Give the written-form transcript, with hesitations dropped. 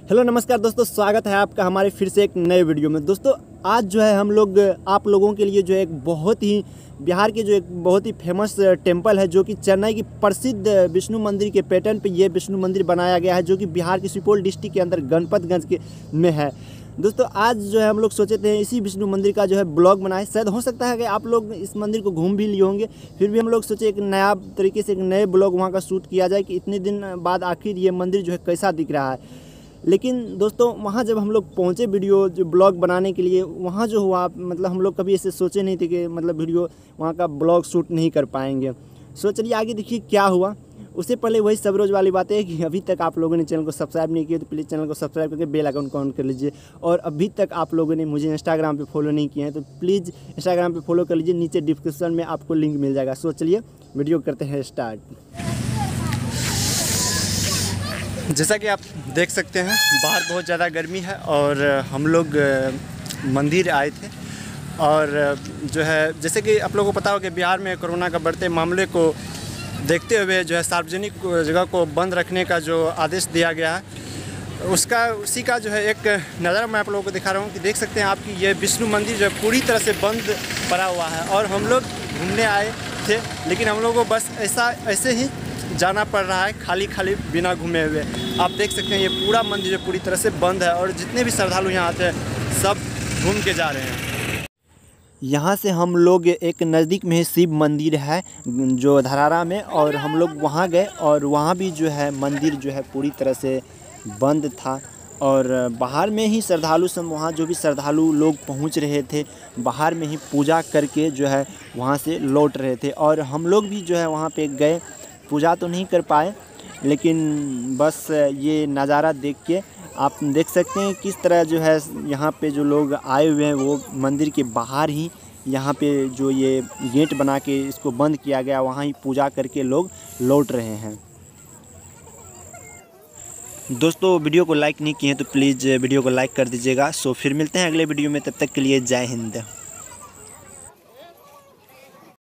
Hello नमस्कार दोस्तों, स्वागत है आपका हमारे फिर से एक नए वीडियो में। दोस्तों आज जो है हम लोग आप लोगों के लिए जो है एक बहुत ही बिहार के जो एक बहुत ही फेमस टेंपल है, जो कि चेन्नई की प्रसिद्ध विष्णु मंदिर के पैटर्न पे ये विष्णु मंदिर बनाया गया है, जो कि बिहार के सुपौल डिस्ट्रिक्ट के अंदर गणपतगंज के में है। दोस्तों आज जो है हम लोग सोचे थे इसी विष्णु मंदिर का जो है ब्लॉग बनाए। शायद हो सकता है कि आप लोग इस मंदिर को घूम भी लिए होंगे, फिर भी हम लोग सोचे एक नया तरीके से एक नए ब्लॉग वहाँ का शूट किया जाए कि इतने दिन बाद आखिर ये मंदिर जो है कैसा दिख रहा है। लेकिन दोस्तों वहाँ जब हम लोग पहुँचे वीडियो जो ब्लॉग बनाने के लिए, वहाँ जो हुआ मतलब हम लोग कभी ऐसे सोचे नहीं थे कि मतलब वीडियो वहाँ का ब्लॉग शूट नहीं कर पाएंगे। सो चलिए आगे देखिए क्या हुआ। उससे पहले वही सब रोज़ वाली बात है कि अभी तक आप लोगों ने चैनल को सब्सक्राइब नहीं किया तो प्लीज़ चैनल को सब्सक्राइब करके बेल आइकन को ऑन कर लीजिए। और अभी तक आप लोगों ने मुझे इंस्टाग्राम पे फॉलो नहीं किया है तो प्लीज़ इंस्टाग्राम पे फॉलो कर लीजिए, नीचे डिस्क्रिप्शन में आपको लिंक मिल जाएगा। सो चलिए वीडियो करते हैं स्टार्ट। जैसा कि आप देख सकते हैं बाहर बहुत ज़्यादा गर्मी है और हम लोग मंदिर आए थे। और जो है जैसे कि आप लोगों को पता हो कि बिहार में कोरोना का बढ़ते मामले को देखते हुए जो है सार्वजनिक जगह को बंद रखने का जो आदेश दिया गया है उसी का जो है एक नज़ारा मैं आप लोगों को दिखा रहा हूँ कि देख सकते हैं आप कि ये विष्णु मंदिर जो है पूरी तरह से बंद पड़ा हुआ है। और हम लोग घूमने आए थे लेकिन हम लोगों को बस ऐसे ही जाना पड़ रहा है, खाली बिना घूमे हुए। आप देख सकते हैं ये पूरा मंदिर जो पूरी तरह से बंद है और जितने भी श्रद्धालु यहाँ आते हैं सब घूम के जा रहे हैं। यहाँ से हम लोग एक नज़दीक में ही शिव मंदिर है जो धरारा में, और हम लोग वहाँ गए और वहाँ भी जो है मंदिर जो है पूरी तरह से बंद था। और बाहर में ही श्रद्धालु सब वहाँ जो भी श्रद्धालु लोग पहुँच रहे थे बाहर में ही पूजा करके जो है वहाँ से लौट रहे थे। और हम लोग भी जो है वहाँ पे गए, पूजा तो नहीं कर पाए लेकिन बस ये नज़ारा देख के आप देख सकते हैं किस तरह जो है यहाँ पे जो लोग आए हुए हैं वो मंदिर के बाहर ही यहाँ पे जो ये गेट बना के इसको बंद किया गया वहाँ ही पूजा करके लोग लौट रहे हैं। दोस्तों वीडियो को लाइक नहीं किए हैं तो प्लीज़ वीडियो को लाइक कर दीजिएगा। सो फिर मिलते हैं अगले वीडियो में, तब तक के लिए जय हिंद।